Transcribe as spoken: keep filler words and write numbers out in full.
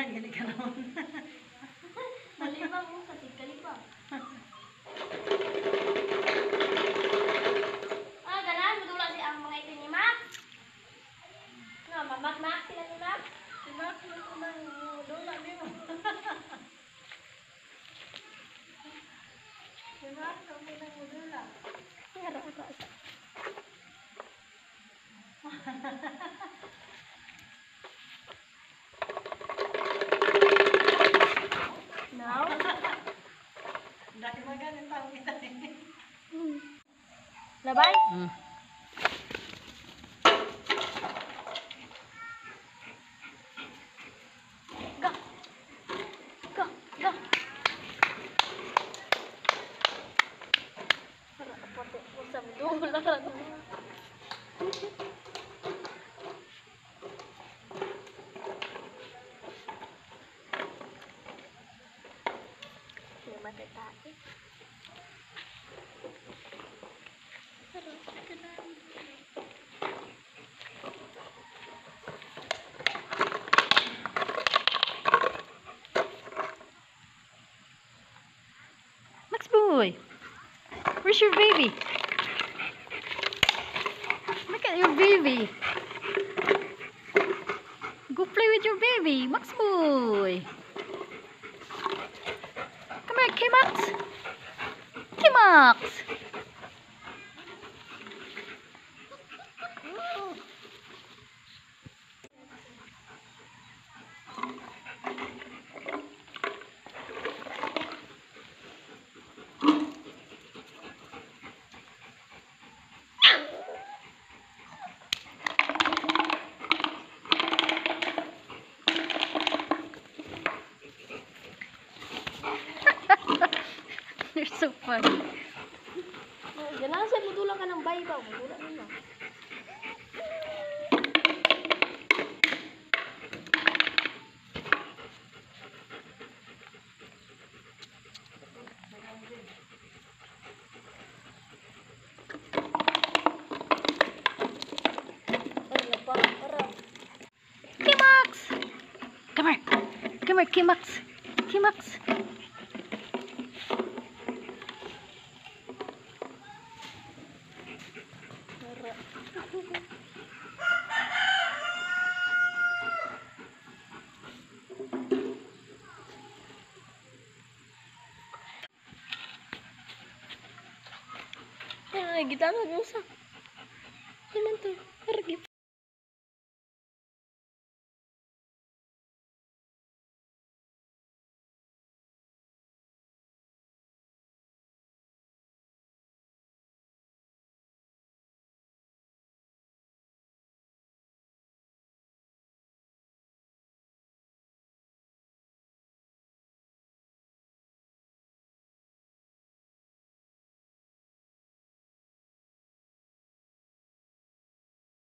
gini ka naman. Malibang mo sa tigkalibang. Ah, ganan, madula si ang mga ito ni Mac. No, mamak-mak sila ni Mac. Si Mac, ito na dula niyo. Si Mac, kami na dula. Ngara ko sa. Now? Dahil magaling tao kita eh. Labay? Hmm. Go! Go! Go! Para pati ko sa dula. Matatae. Pero, ganun. Max boy, where's your baby? Look at your baby. Go play with your baby, Max boy. Come here, K-Max. K-Max. You're so funny. Ganun siya, mudula ka ng baybaw. Mudula nila. K-Max. Come here. Come here, K-Max. K-Max. Ay, kita na gusa. Naman to. Haragip.